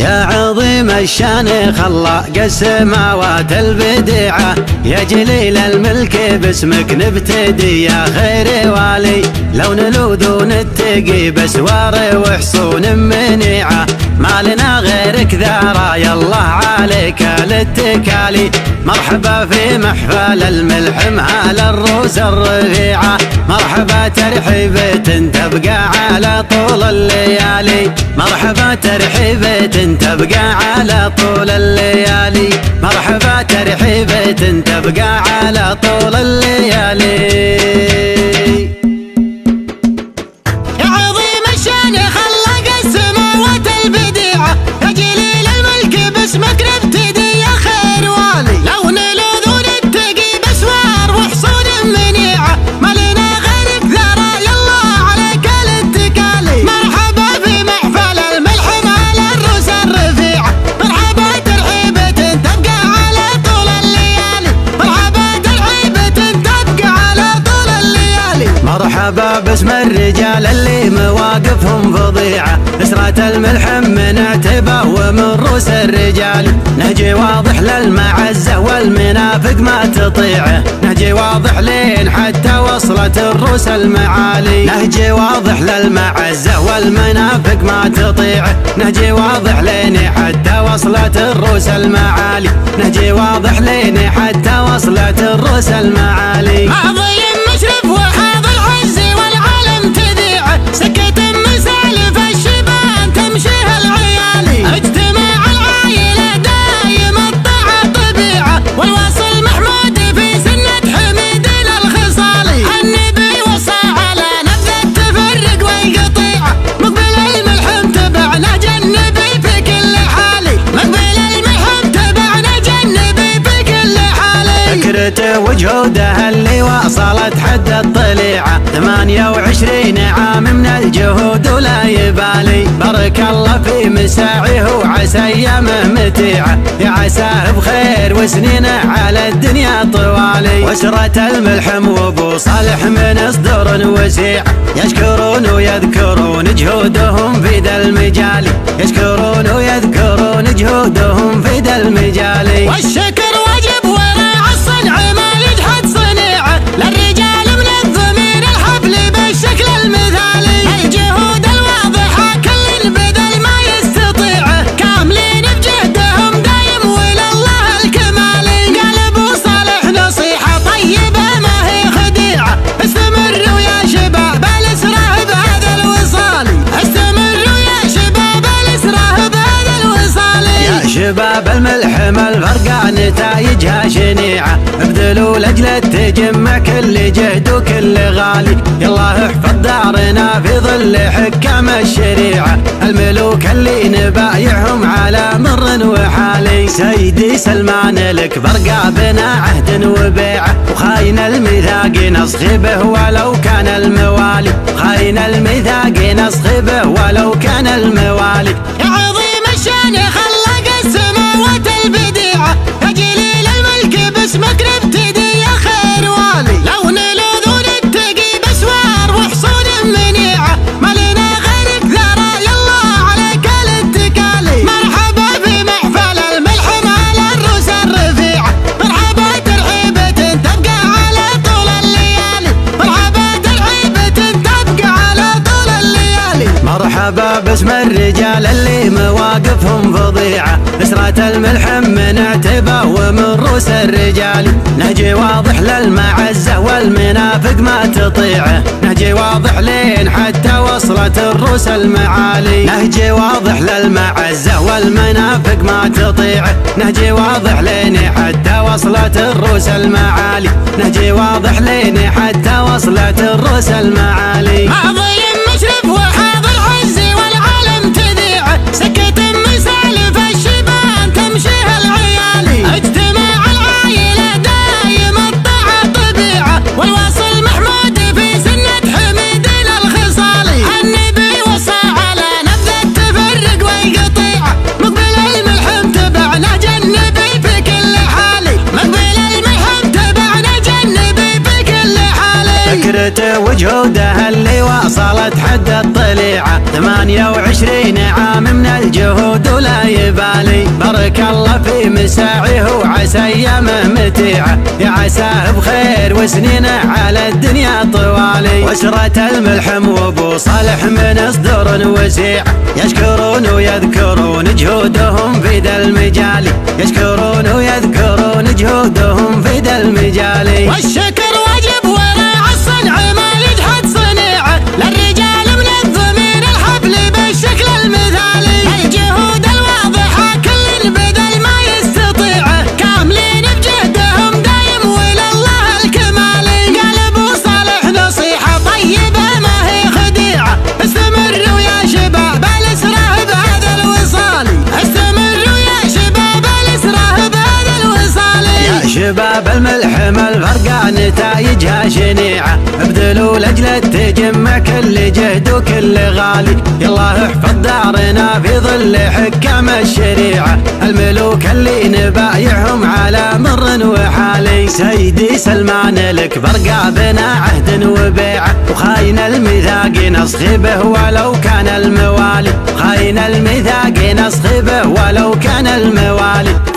يا عظيم الشان خلاق السماوات البديعة، يا جليل الملك باسمك نبتدي يا خير والي، لو نلوذ ونتقي بسوار وحصون منيعة، ما لنا غيرك ذارى يا الله عليك الاتكالي. مرحبا في محفل الملحم على الروس الرفيعة، مرحبا ترحيبة تبقى على طول الليالي، مرحبا ترحيبة تبقى على طول الليالي، مرحبا ترحيبة تبقى على طول الليالي. يا عظيم الشان خلق السماوات البديعة، يا جليل الملك باسمك نبتدي يا خير والي، لو نلوذ ونتقي بسوار وحصون منيعة، ما لنا غيرك ذرى يا الله عليك الاتكالي. مرحبا في محفل الملحم على الروس الرفيعة، مرحبا ترحيبة تبقى على طول الليالي، مرحبا ترحيبة تبقى على طول الليالي. مرحبا باسم الرجال اللي مواقفهم فظيعة، اسرة الملحم من عتبة ومن روس الرجال، نهجي واضح للمعزة والمنافق ما تطيعه، نهجي واضح لين حتى وصلت الروس المعالي، نهجي واضح للمعزة والمنافق ما تطيعه، نهجي واضح لين حتى وصلت الروس المعالي، نهجي واضح لين حتى وصلت الروس المعالي. عظيم مشرف وحاضر عزي والعالم تذيعه، سكت مسالف الشبان تمشيها العيالي، اجتماع العائلة دايم الطاعة طبيعة، والواصل محمود في سنة حميد للخصالي، النبي وصى على نبذ التفرق والقطيعة، مقبل الملحم تبع نهج النبي في كل حالي، مقبل الملحم تبع نهج النبي في كل حالي. فكرته وجهوده اللي وصلت حد الطليعة، 28 عام من الجهود ولا يبالي، بارك الله في مساعيه وعسى ايامه متيعة، يا عساه بخير وسنينه على الدنيا طوالي، واسرة الملحم وابو صالح من صدور وسيع، يشكرون ويذكرون جهودهم في ذا المجال، يشكرون ويذكرون جهودهم في ذا المجال، والشكر واجب وراء الصنع ما يجحد صنيعه، للرجال منظمين الحفل بالشكل المثالي، الجهود الواضحة كل بذل ما يستطيعه، كاملين بجهدهم دايم ولله الكمالي، قال ابو صالح نصيحة طيبة ما هي خديعة، استمروا يا شباب الاسره بهذا الوصال، استمروا يا شباب الاسره بهذا الوصال. يا شباب الملحم الفرقة نتايجها شنيعة، ابذلوا لاجل تجمع كل جهد وكل غالي، يالله احفظ دارنا في ظل حكام الشريعة، الملوك اللي نبايعهم على مر وحالي، سيدي سلمان لك برقى بنا عهد وبيعة، وخاين الميثاق نصخي به ولو كان الموالي، خاين الميثاق نصخي به ولو كان الموالي. يا عظيم الشان خلق السماوات البديعة، يا جليل الملك باسمك نبتدي يا خير والي، لو نلوذ ونتقي بسوار وحصون منيعة، ما لنا غيرك ذرى يا الله عليك الاتكالي. مرحبا في محفل الملحم على الروس الرفيعة، مرحبا ترحيبة تبقى على طول الليالي، مرحبا ترحيبة تبقى على طول الليالي. مرحبا باسم الرجال اللي مواقفهم فظيعة، اسرة الملحم من عتبة ومن روس الرجال، نهجي واضح للمعزة والمنافق ما تطيعه، نهجي واضح لين حتى وصلت الروس المعالي، نهجي واضح للمعزة والمنافق ما تطيعه، نهجي واضح لين حتى وصلت الروس المعالي، نهجي واضح لين حتى وصلت الروس المعالي. عظيم مشرف وحاضر عزي والعالم تذيعه، سكت مسالف الشبان تمشيها العيالي، اجتماع العائلة دايم الطاعة طبيعة، والواصل محمود في سنة حميد للخصالي، النبي وصى على نبذ التفرق والقطيعة، مقبل الملحم تبع نهج النبي في كل حالي، مقبل الملحم تبع نهج النبي في كل حالي. فكرته وجهوده اللي وصلت حد الطليعة، 28 عام من الجهود ولا بارك الله في مساعيه وعسى ايامه متيعه، يا عساه بخير وسنينه على الدنيا طوالي. واسرة الملحم وابو صالح من صدور وسيع، يشكرون ويذكرون جهودهم في ذا المجال، يشكرون ويذكرون جهودهم في ذا المجال. والشكر واجب وراء الصنع ما يجحد صنيعه، للرجال منظمين الحفل بالشكل المثالي. الجهود الواضحة كل بذل ما يستطيعه، كاملين بجهدهم دايم ولله الكمالي. قال ابو صالح نصيحة طيبة ما هي خديعة، استمروا يا شباب الاسره بهذا الوصال، استمروا يا شباب الاسره بهذا الوصال. يا شباب الملحم الفرقة نتائجها شنيعة، ابذلوا لاجل التجمع كل جهد وكل غالي. يالله احفظ دارنا في ظل حكام الشريعة، الملوك اللي نبايعهم على مر وحالي. سيدي سلمان لك فرقة بنا عهد وبيعة، وخاين الميثاق نسخي به ولو كان الموالي، خاين الميثاق نسخي به ولو كان الموالي.